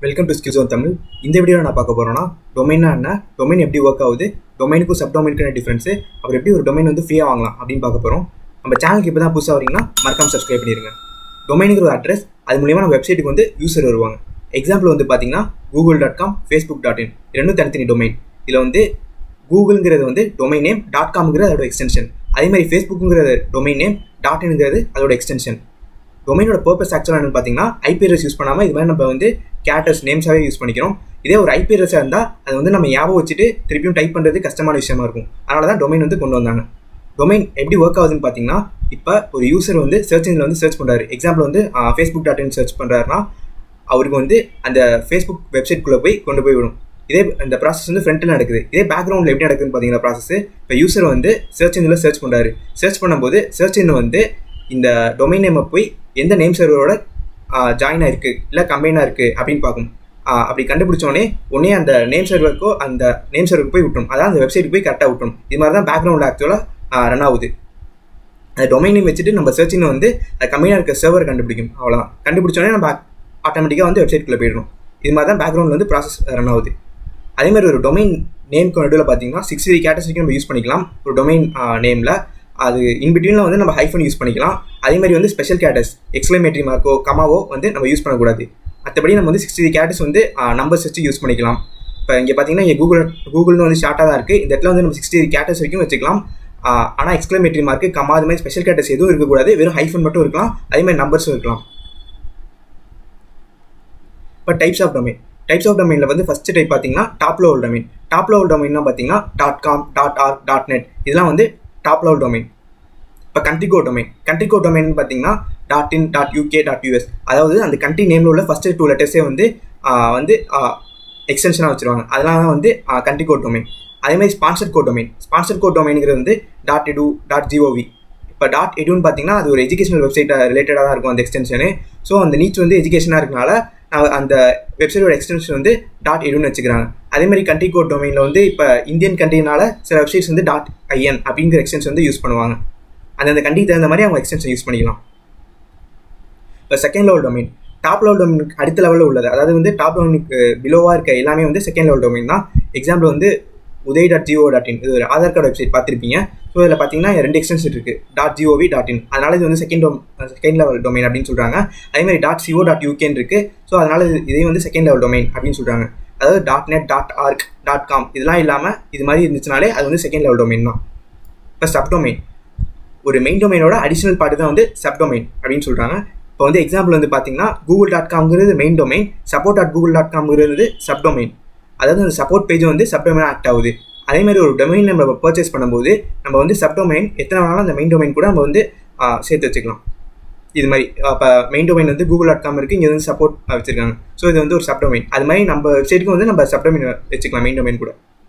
Welcome to skills on Tamil. இந்த வீடியோவில் நான் பார்க்க போகிறோன்னா டொமைனா என்ன, டொமைன் எப்படி ஒர்க் ஆகுது, டொமைனுக்கும் சப்டொமைனுக்கான டிஃப்ரென்ஸு, அப்புறம் எப்படி ஒரு டொமைன் வந்து ஃப்ரீயாக வாங்கலாம் அப்படின்னு பார்க்க போகிறோம். நம்ம சேனலுக்கு இப்போ தான் புதுசாக வரீங்கன்னா மறக்காம சப்ஸ்கிரைப் பண்ணிடுங்க. டொமைனுங்கிற ஒரு அட்ரஸ், அது மூலியமாக நம்ம வெப்சைட்டுக்கு வந்து யூசர் வருவாங்க. எக்ஸாம்பிள் வந்து பார்த்தீங்கன்னா google.com, facebook.in ரெண்டும் தனித்தனி டொமைன். இதில் வந்து கூகுள்ங்கிறது வந்து டொமைன் நேம், .comங்கிறது அதோட எக்ஸ்டென்ஷன். அதேமாதிரி ஃபேஸ்புக்குங்கிறது டொமைன் நேம், .inங்கிறது அதோட எக்ஸ்டென்ஷன். டொமைனோட பர்பஸ் ஆக்சுவலாக என்னன்னு பார்த்தீங்கன்னா ஐபி அட்ரஸ் யூஸ் பண்ணாமல் இது மாதிரி நம்ம வந்து கேரக்டர்ஸ் நேம்ஸாகவே யூஸ் பண்ணிக்கிறோம். இதே ஒரு ஐபி அட்ரஸாக இருந்தால் அது வந்து நம்ம ஞாபகம் வச்சுட்டு திருப்பியும் டைப் பண்ணுறது கஷ்டமான விஷயமா இருக்கும். அதனால தான் டொமைன் வந்து கொண்டு வந்தாங்க. டொமைன் எப்படி ஒர்க் ஆகுதுன்னு பார்த்தீங்கன்னா, இப்போ ஒரு யூசர் வந்து சர்ச் இன்ஜினில் வந்து சர்ச் பண்ணுறாரு. எக்ஸாம்பிள் வந்து facebook.in சர்ச் பண்ணுறாருன்னா அவருக்கு வந்து அந்த ஃபேஸ்புக் வெப்சைட்குள்ளே போய் கொண்டு போய் விடும். இதே இந்த ப்ராசஸ் வந்து ஃப்ரண்ட்டில் நடக்குது. இதே பேக்ரவுண்டில் எப்படி நடக்குதுன்னு பார்த்தீங்கன்னா ப்ராசஸ், இப்போ யூசர் வந்து சர்ச் இன்ஜினில் சர்ச் பண்ணுறாரு. சர்ச் பண்ணும்போது சர்ச் இன்ஜின் வந்து இந்த டொமைன் நேமை போய் எந்த நேம் சர்வரோட ஜாயின் ஆயிருக்கு இல்லை கம்பைனாக இருக்குது அப்படின்னு பார்க்கும். அப்படி கண்டுபிடிச்சோடனே அந்த நேம் சர்வருக்கோ அந்த நேம் சர்வருக்கு போய் விட்டுரும். அதான் அந்த வெப்சைட்டுக்கு போய் கரெக்டாக விட்டுரும். இது மாதிரி தான் பேக்ரவுண்டில் ஆக்சுவலாக ரன் ஆகுது. அந்த டொமைன் நேம் வச்சுட்டு நம்ம சர்ச்சின்னு வந்து அது கம்பைனாக இருக்க சர்வர் கண்டுபிடிக்கும். அவ்வளோதான். கண்டுபிடிச்சோடனே நம்ம ஆட்டோமேட்டிக்காக வந்து வெப்சைட்டுக்குள்ளே போயிடணும். இது மாதிரி தான் பேக்ரவுண்டில் வந்து ப்ராசஸ் ரன் ஆகுது. அதேமாதிரி ஒரு டொமைன் நேம்க்கு நடுவில் பார்த்தீங்கன்னா 60 கேரக்டர்ஸ் வரைக்கும் நம்ம யூஸ் பண்ணிக்கலாம். ஒரு டொமைன் நேமில் அது இன்பிட்வீனில் வந்து நம்ம ஹைஃபன் யூஸ் பண்ணிக்கலாம். அதேமாதிரி வந்து ஸ்பெஷல் கேரக்டர்ஸ் எக்ஸ்க்ளமேட்டரி மார்க்கோ கமாவோ வந்து நம்ம யூஸ் பண்ணக்கூடாது. மற்றபடி நம்ம வந்து 60 கேரக்டர்ஸ் வந்து நம்பர்ஸ் வச்சு யூஸ் பண்ணிக்கலாம். இப்போ இங்கே பார்த்தீங்கன்னா இங்கே கூகுள்னு வந்து ஷார்ட்டாக தான் இருக்குது. இந்த இடத்துல வந்து நம்ம 60 கேரக்டர்ஸ் வரைக்கும் வச்சுக்கலாம். ஆனால் எக்ஸ்க்ளமேட்டரி மார்க்கு கமா அது மாதிரி ஸ்பெஷல் கேரக்டர்ஸ் எதுவும் இருக்கக்கூடாது. வெறும் ஹைஃபன் மட்டும் இருக்கலாம். அதேமாதிரி நம்பர்ஸும் இருக்கலாம். இப்போ டைப்ஸ் ஆஃப் டொமைனில் வந்து ஃபஸ்ட் டைப் பார்த்தீங்கன்னா top level domain. Top level டொமைன்னா பார்த்தீங்கன்னா .com, .org, .net இதெல்லாம் வந்து டாப் லெவல் டொமைன். இப்போ கண்ட்ரி கோட் டொமைன் பார்த்தீங்கன்னா .in, .uk, .us அதாவது அந்த கண்ட்ரி நேமில் உள்ள ஃபஸ்ட்டு 2 லெட்டர்ஸே வந்து எக்ஸ்டென்ஷனாக வச்சுருவாங்க. அதெல்லாம் தான் வந்து கண்ட்ரி கோட் டொமைன். அதேமாதிரி ஸ்பான்சர் கோட் டொமைனுங்கிறது வந்து .edu, .gov. இப்போ .eduன்னு பார்த்தீங்கன்னா அது ஒரு எஜுகேஷனல் வெப்சைட் ரிலேட்டடாக தான் இருக்கும் அந்த எக்ஸ்டென்ஷனு. ஸோ அந்த நீட்ஸ் வந்து எஜுகேஷனாக இருக்கனால அந்த வெப்சைட்டோட எக்ஸ்டென்ஷன் வந்து .eduன்னு வச்சுக்கிறாங்க. அதேமாதிரி கண்ட்ரி கோட் டொமைனில் வந்து இப்போ இந்தியன் கண்ட்ரினால சில வெப்சைட்ஸ் வந்து .in அப்படிங்கிற எக்ஸ்டென்ஷன் வந்து யூஸ் பண்ணுவாங்க. அந்த கண்ட்ரிக்கு தகுந்த மாதிரி அவங்க எக்ஸ்டென்ஷன் யூஸ் பண்ணிக்கலாம். இப்போ second level domain, top level டொமைனுக்கு அடுத்த லெவலில் உள்ளது. அதாவது வந்து டாப் லெவலுக்கு பிலோவாக இருக்க எல்லாமே வந்து செகண்ட் லெவல் டொமைன் தான். எக்ஸாம்பிள் வந்து uday.gov.in இது ஒரு ஆதார் கார்டு வெப்சைட் பார்த்துருப்பீங்க. ஸோ இதில் பார்த்தீங்கன்னா 2 எக்ஸ்டென்ஷன் இருக்குது, .gov.in. அதனால இது வந்து செகண்ட் லெவல் டொமைன் அப்படின்னு சொல்கிறாங்க. அதேமாதிரி .co.uk இருக்குது. ஸோ அதனால இதையும் வந்து செகண்ட் லெவல் டொமைன் அப்படின்னு சொல்கிறாங்க. அதாவது .net, .org, .com இதெல்லாம் இல்லாமல் இது மாதிரி இருந்துச்சுனாலே அது வந்து செகண்ட் லெவல் டொமைன் தான். இப்போ சப்டொமைன் ஒரு மெயின் டொமைனோட அடிஷனல் பார்ட்டு தான் வந்து சப்டொமைன் அப்படின்னு சொல்கிறாங்க. இப்போ வந்து எக்ஸாம்பிள் வந்து பார்த்தீங்கன்னா google.comங்கிறது மெயின் டொமைன், support.google.comங்கிறது சப்டொமைன். அதாவது அந்த சப்போர்ட் பேஜ் வந்து சப்டொமைனாக ஆக்ட் ஆகுது. அதேமாதிரி ஒரு டொமைன் நம்ம பர்ச்சேஸ் பண்ணும்போது நம்ம வந்து சப்டொமைன் எத்தனை வேணாலும் அந்த மெயின் டொமைன் கூட நம்ம வந்து சேர்த்து வச்சுக்கலாம். இது மாதிரி இப்போ மெயின் டொமைன் வந்து google.com இருக்குது, இங்கே வந்து சப்போர்ட் வச்சுருக்காங்க. ஸோ இது வந்து ஒரு சப்டொமைன். அது மாதிரி நம்ம வெப்சைட்டுக்கு வந்து நம்ம சப்டொமைன் வச்சுக்கலாம் மெயின் டொமைன் கூட.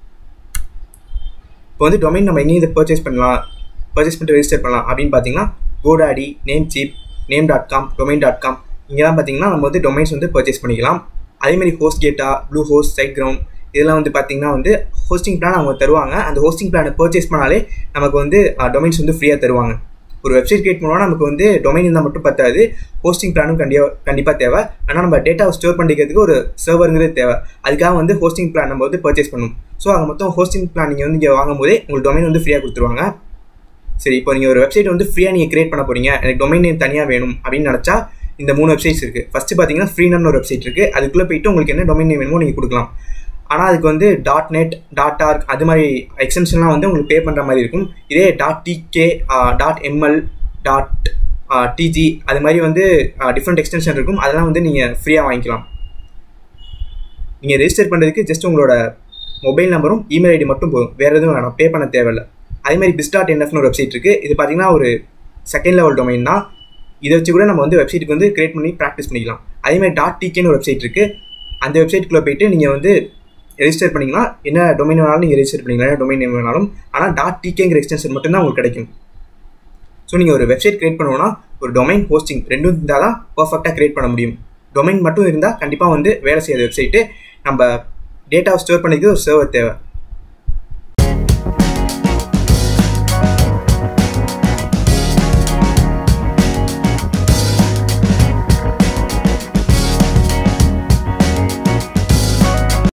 இப்போ வந்து டொமைன் நம்ம எங்கேயும் இதை பர்ச்சேஸ் பண்ணிட்டு ரெஜிஸ்டர் பண்ணலாம் அப்படின்னு பார்த்தீங்கன்னா GoDaddy, Namecheap, name.com, domain.com இங்கெல்லாம் பார்த்தீங்கன்னா நம்ம வந்து டொமைன்ஸ் வந்து பர்ச்சேஸ் பண்ணிக்கலாம். அதேமாதிரி HostGator, Bluehost, SiteGround இதெல்லாம் வந்து பார்த்தீங்கன்னா வந்து ஹோஸ்டிங் பிளான் அவங்க தருவாங்க. அந்த ஹோஸ்டிங் பிளானை பர்ச்சேஸ் பண்ணாலே நமக்கு வந்து டொமைன்ஸ் வந்து ஃப்ரீயாக தருவாங்க. ஒரு வெப்சைட் கிரியேட் பண்ணோன்னா நமக்கு வந்து டொமைன் இருந்தால் மட்டும் பத்தாது, ஹோஸ்டிங் பிளானும் கண்டிப்பாக தேவை. ஆனால் நம்ம டேட்டாவை ஸ்டோர் பண்ணிக்கிறதுக்கு ஒரு சர்வருங்கிறது தேவை. அதுக்காக வந்து ஹோஸ்டிங் பிளான் நம்ம வந்து பர்ச்சேஸ் பண்ணணும். ஸோ அது மொத்தம் ஹோஸ்டிங் பிளான் நீங்கள் வந்து இங்கே வாங்கும்போதே உங்களுக்கு டொமைன் வந்து ஃப்ரீயாக கொடுத்துருவாங்க. சரி, இப்போ நீங்கள் ஒரு வெப்சைட் வந்து ஃப்ரீயாக நீங்கள் கிரியேட் பண்ண போகிறீங்க, எனக்கு டொமைன் நேம் தனியாக வேணும் அப்படின்னு நினச்சா இந்த 3 வெப்சைட்ஸ் இருக்குது. ஃபஸ்ட்டு பார்த்தீங்கன்னா ஃப்ரீனம்னு ஒரு வெப்சைட் இருக்குது. அதுக்குள்ளே போய்ட்டு உங்களுக்கு என்ன டொமைன் நேம் வேணுமோ நீங்கள் கொடுக்கலாம். ஆனால் அதுக்கு வந்து .net, .org அது மாதிரி எக்ஸ்டென்ஷன்லாம் வந்து உங்களுக்கு பே பண்ணுற மாதிரி இருக்கும். இதே .tk, .ml, .tg அது மாதிரி வந்து டிஃப்ரெண்ட் எக்ஸ்டென்ஷன் இருக்கும். அதெல்லாம் வந்து நீங்கள் ஃப்ரீயாக வாங்கிக்கலாம். நீங்கள் ரெஜிஸ்டர் பண்ணுறதுக்கு ஜஸ்ட் உங்களோட மொபைல் நம்பரும் இமெயில் ஐடி மட்டும் போதும், வேறு எதுவும் வேணாம், பே பண்ண தேவையில்லை. அதேமாதிரி biz.nfன்னு ஒரு வெப்சைட் இருக்குது. இது பார்த்தீங்கன்னா ஒரு செகண்ட் லெவல் டொமைன் தான். இதை வச்சு கூட நம்ம வந்து வெப்சைட்டுக்கு வந்து கிரியேட் பண்ணி ப்ராக்டிஸ் பண்ணிக்கலாம். அதேமாதிரி .tkன்னு ஒரு வெப்சைட் இருக்குது. அந்த வெப்சைட்டுக்குள்ளே போய்ட்டு நீங்கள் வந்து ரெஜிஸ்டர் பண்ணிங்கன்னா என்ன டொமைன் வேணாலும் நீங்கள் ரெஜிஸ்டர் பண்ணிக்கலாம், என்ன டொமைன் நேம் வேணாலும். ஆனால் .tkங்கிற எக்ஸ்டென்ஷன் மட்டும்தான் உங்களுக்கு கிடைக்கும். ஸோ நீங்கள் ஒரு வெப்சைட் கிரியேட் பண்ணுவோன்னா ஒரு டொமைன் ஹோஸ்டிங் ரெண்டும் இருந்தால் தான் பர்ஃபெக்டாக கிரியேட் பண்ண முடியும். டொமைன் மட்டும் இருந்தால் கண்டிப்பாக வந்து வேலை செய்யாத வெப்சைட்டு. நம்ம டேட்டாவை ஸ்டோர் பண்ணிக்கிறது ஒரு சர்வர் தேவை.